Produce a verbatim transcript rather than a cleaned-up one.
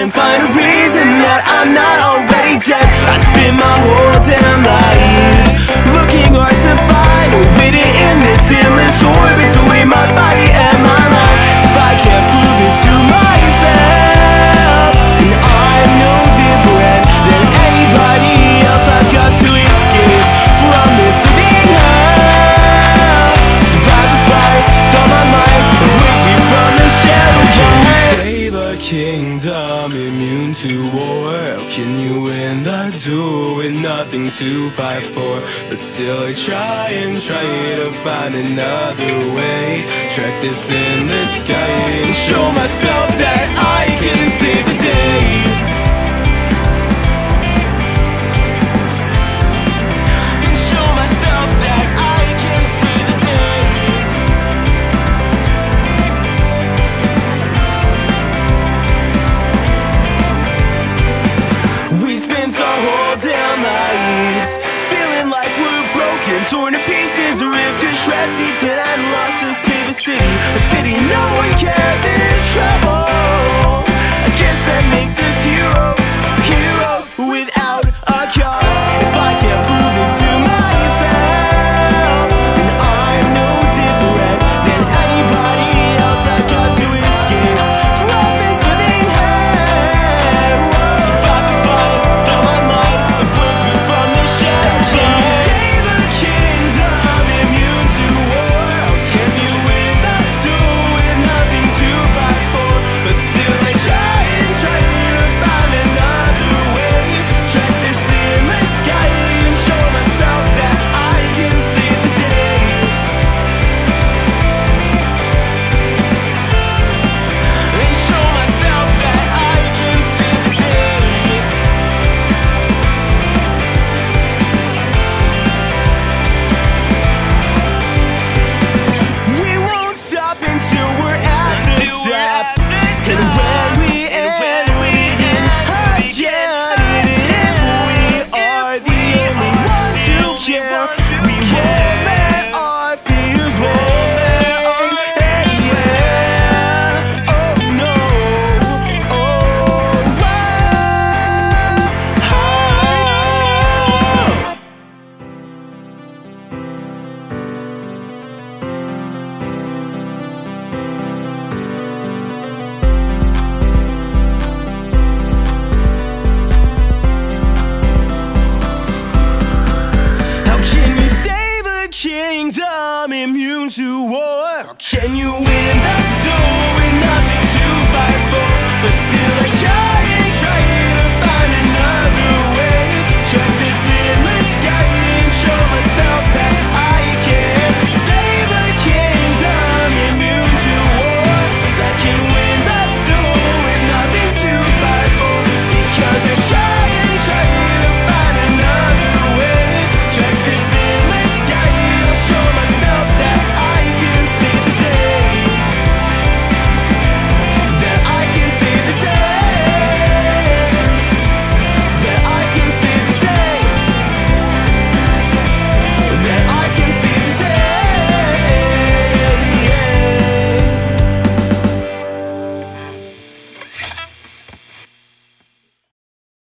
can't find a reason that I'm not already dead. I spend my whole damn life looking hard to find a way to end this endless war between my body and my mind. If I can't prove this to myself, then I'm no different than anybody else. I've got to escape from this living hell, survive the fight, calm my mind, and break free from the shadow. Can you save a kingdom immune to war? Can you win the duel with nothing to fight for? But still I try and try to find another way. Track this in the sky and show myself that I can save the day. Our whole damn lives feeling like we're broken, torn to pieces, ripped to shreds. We did and lost to save a city, a city no one cares is trouble.